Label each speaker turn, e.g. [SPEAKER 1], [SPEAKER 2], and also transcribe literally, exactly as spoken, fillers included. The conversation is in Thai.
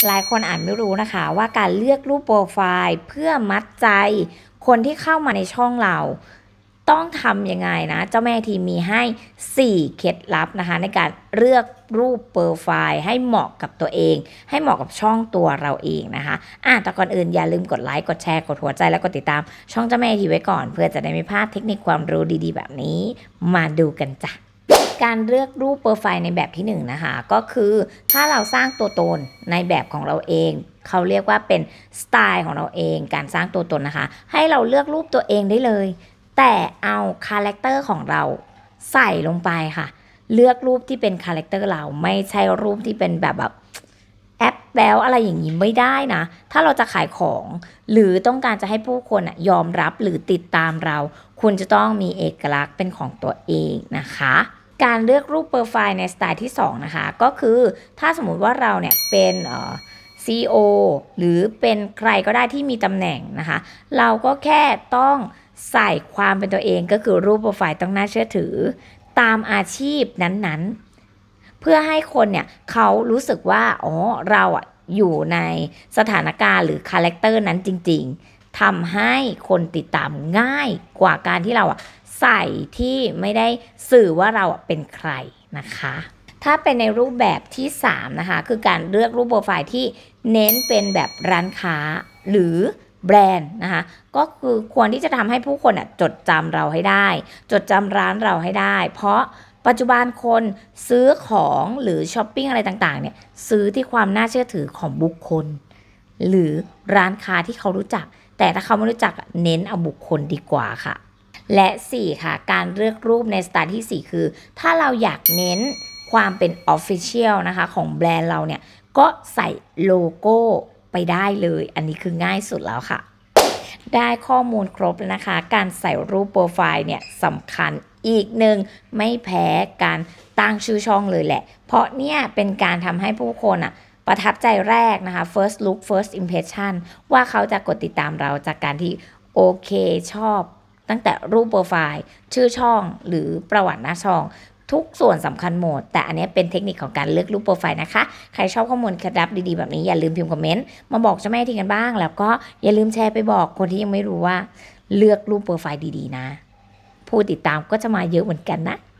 [SPEAKER 1] หลายคนอาจไม่รู้นะคะว่าการเลือกรูปโปรไฟล์เพื่อมัดใจคนที่เข้ามาในช่องเราต้องทำยังไงนะเจ้าแม่ทีมีให้สี่เคล็ดลับนะคะในการเลือกรูปโปรไฟล์ให้เหมาะกับตัวเองให้เหมาะกับช่องตัวเราเองนะคะอ่ะแต่ก่อนอื่นอย่าลืมกดไลค์กดแชร์กดหัวใจแล้วกดติดตามช่องเจ้าแม่ทีไว้ก่อนเพื่อจะได้ไม่พลาดเทคนิคความรู้ดีๆแบบนี้มาดูกันจ้ะการเลือกรูปโปรไฟล์ในแบบที่หนึ่งนะคะก็คือถ้าเราสร้างตัวตนในแบบของเราเองเขาเรียกว่าเป็นสไตล์ของเราเองการสร้างตัวตนนะคะให้เราเลือกรูปตัวเองได้เลยแต่เอาคาแรคเตอร์ของเราใส่ลงไปค่ะเลือกรูปที่เป็นคาแรคเตอร์เราไม่ใช่รูปที่เป็นแบบแบบแอปแบลอะไรอย่างนี้ไม่ได้นะถ้าเราจะขายของหรือต้องการจะให้ผู้คนยอมรับหรือติดตามเราคุณจะต้องมีเอกลักษณ์เป็นของตัวเองนะคะการเลือกรูปโปรไฟล์ในสไตล์ที่สองนะคะก็คือถ้าสมมุติว่าเราเนี่ยเป็นเอ่อ ซี อี โอ หรือเป็นใครก็ได้ที่มีตำแหน่งนะคะเราก็แค่ต้องใส่ความเป็นตัวเองก็คือรูปโปรไฟล์ต้องน่าเชื่อถือตามอาชีพนั้นๆเพื่อให้คนเนี่ยเขารู้สึกว่าอ๋อเราอ่ะอยู่ในสถานการณ์หรือคาแรคเตอร์นั้นจริงๆทำให้คนติดตามง่ายกว่าการที่เราอ่ะใส่ที่ไม่ได้สื่อว่าเราเป็นใครนะคะถ้าเป็นในรูปแบบที่สามนะคะคือการเลือกรูปโปรไฟล์ที่เน้นเป็นแบบร้านค้าหรือแบรนด์นะคะก็คือควรที่จะทำให้ผู้คนอ่ะจดจำเราให้ได้จดจำร้านเราให้ได้เพราะปัจจุบันคนซื้อของหรือช้อปปิ้งอะไรต่างๆเนี่ยซื้อที่ความน่าเชื่อถือของบุคคลหรือร้านค้าที่เขารู้จักแต่ถ้าเขาไม่รู้จักเน้นเอาบุคคลดีกว่าค่ะและสี่ค่ะการเลือกรูปในสไตล์ที่สี่คือถ้าเราอยากเน้นความเป็น Official นะคะของแบรนด์เราเนี่ยก็ใส่โลโก้ไปได้เลยอันนี้คือง่ายสุดแล้วค่ะได้ข้อมูลครบแล้วนะคะการใส่รูปโปรไฟล์เนี่ยสำคัญอีกหนึ่งไม่แพ้การตั้งชื่อช่องเลยแหละเพราะเนี่ยเป็นการทำให้ผู้คนอะประทับใจแรกนะคะ first look first impression ว่าเขาจะกดติดตามเราจากการที่โอเคชอบตั้งแต่รูปโปรไฟล์ชื่อช่องหรือประวัติหน้าช่องทุกส่วนสำคัญหมดแต่อันนี้เป็นเทคนิคของการเลือกรูปโปรไฟล์นะคะใครชอบข้อมูลเคล็ดลับดีๆแบบนี้อย่าลืมพิมพ์คอมเมนต์มาบอกเจ้าแม่ทีกันบ้างแล้วก็อย่าลืมแชร์ไปบอกคนที่ยังไม่รู้ว่าเลือกรูปโปรไฟล์ดีๆนะผู้ติดตามก็จะมาเยอะเหมือนกันนะ